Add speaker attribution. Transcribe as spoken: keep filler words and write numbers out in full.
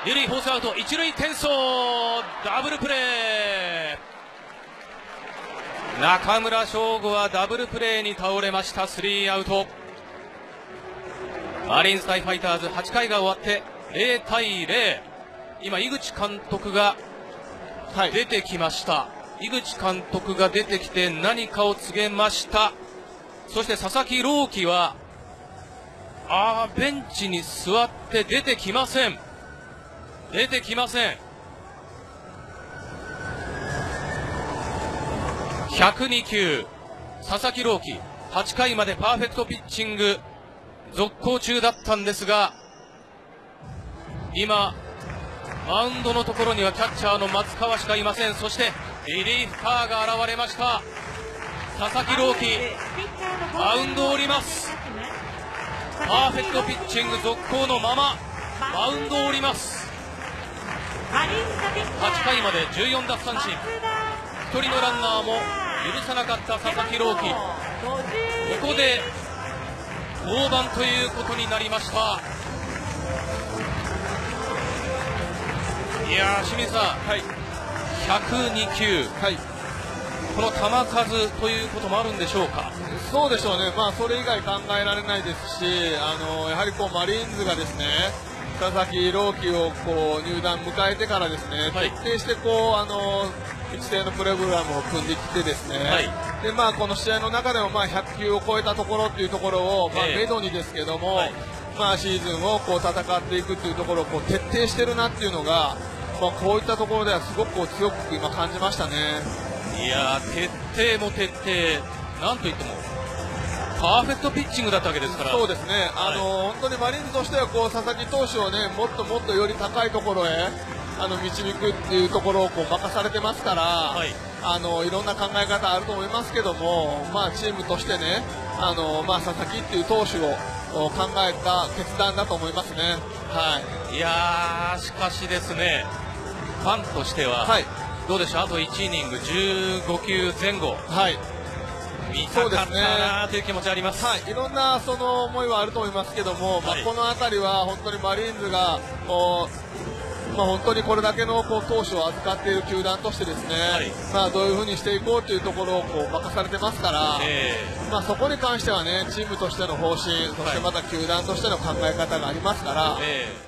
Speaker 1: 二塁フォースアウト、一塁転送、ダブルプレー。中村奨吾はダブルプレーに倒れました。スリーアウト。マリーンズ対ファイターズ、はちかいが終わってゼロたいゼロ。今井口監督が出てきました、はい、井口監督が出てきて何かを告げました。そして佐々木朗希はあーベンチに座って出てきません。出てきません。ひゃくにきゅう、佐々木朗希はちかいまでパーフェクトピッチング続行中だったんですが、今マウンドのところにはキャッチャーの松川しかいません。そしてリリーフカーが現れました。佐々木朗希マウンドを降ります。パーフェクトピッチング続行のままマウンドを降ります。はちかいまでじゅうよん奪三振、ひとりのランナーも許さなかった佐々木朗希、ここで降板ということになりました。いやー清水さん、はい、ひゃくに球、はい、この球数ということもあるんでしょうか。
Speaker 2: そうでしょうね、まあ、それ以外考えられないですし、あのやはりこうマリーンズがですね佐々木朗希をこう入団迎えてからですね、はい、徹底してこうあの一定のプログラムを組んできてですね、はい、でまあ、この試合の中でもまあひゃく球を超えたところっていうところを、まあ、めどにですけども、はい、まあ、シーズンをこう戦っていくっていうところをこう徹底してるなっていうのが、まあ、こういったところではすごくこう強く今感じましたね。
Speaker 1: いやー徹底も徹底、なんといってもパーフェクトピッチングだったわけですから。
Speaker 2: そうですね、あの、はい、本当にマリーンズとしてはこう佐々木投手をねもっともっとより高いところへあの導くっていうところをこう任されてますから、はい、あのいろんな考え方あると思いますけども、まあ、チームとしてねあの、まあ、佐々木っていう投手を考えた決断だと思いますね。はい、
Speaker 1: いやーしかしですね、ファンとしては、はい、どうでしょう、あといちイニングじゅうご球前後、はい、見たかったなという気持ちあります。
Speaker 2: はい、いろんなその思いはあると思いますけども、はい、まあ、この辺りは本当にマリーンズがこう、まあ、本当にこれだけのこう投手を預かっている球団としてですね、はい、まあ、どういうふうにしていこうというところをこう任されてますから、えーまあ、そこに関してはねチームとしての方針、そしてまた球団としての考え方がありますから。えー